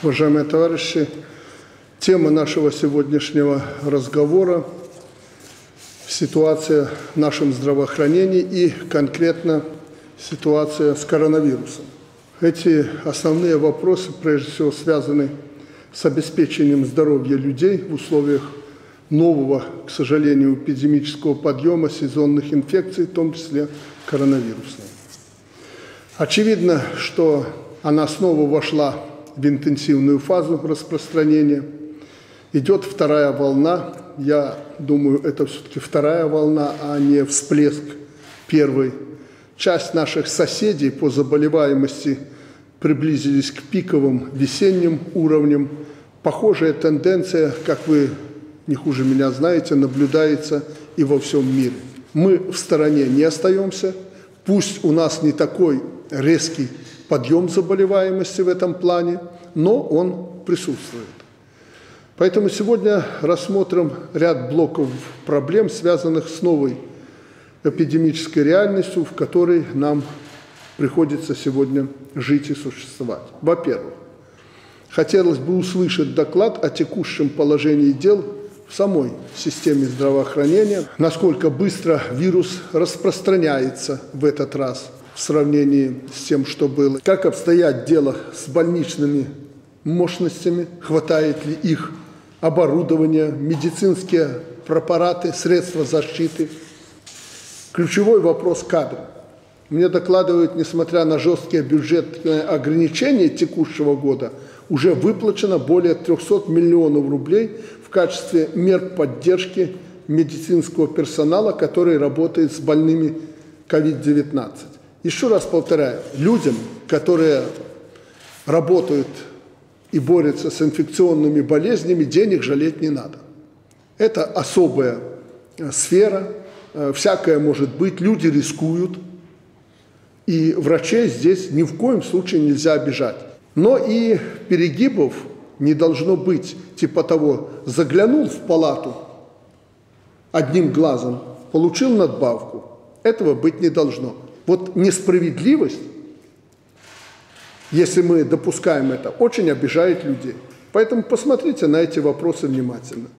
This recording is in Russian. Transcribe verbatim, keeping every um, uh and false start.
Уважаемые товарищи, тема нашего сегодняшнего разговора – ситуация в нашем здравоохранении и конкретно ситуация с коронавирусом. Эти основные вопросы, прежде всего, связаны с обеспечением здоровья людей в условиях нового, к сожалению, эпидемического подъема сезонных инфекций, в том числе коронавирусной. Очевидно, что она снова вошла в интенсивную фазу распространения. Идет вторая волна. Я думаю, это все-таки вторая волна, а не всплеск первой. Часть наших соседей по заболеваемости приблизились к пиковым весенним уровням. Похожая тенденция, как вы не хуже меня знаете, наблюдается и во всем мире. Мы в стороне не остаемся. Пусть у нас не такой резкий подъем заболеваемости в этом плане, но он присутствует. Поэтому сегодня рассмотрим ряд блоков проблем, связанных с новой эпидемической реальностью, в которой нам приходится сегодня жить и существовать. Во-первых, хотелось бы услышать доклад о текущем положении дел в самой системе здравоохранения, насколько быстро вирус распространяется в этот раз в сравнении с тем, что было, как обстоят дела с больничными мощностями, хватает ли их оборудования, медицинские препараты, средства защиты. Ключевой вопрос – кадры. Мне докладывают, несмотря на жесткие бюджетные ограничения текущего года, уже выплачено более трёхсот миллионов рублей в качестве мер поддержки медицинского персонала, который работает с больными ковид девятнадцать. Еще раз повторяю, людям, которые работают и борются с инфекционными болезнями, денег жалеть не надо. Это особая сфера, всякое может быть, люди рискуют, и врачей здесь ни в коем случае нельзя обижать. Но и перегибов не должно быть, типа того, заглянул в палату одним глазом, получил надбавку. Этого быть не должно. Вот несправедливость, если мы допускаем это, очень обижает людей. Поэтому посмотрите на эти вопросы внимательно.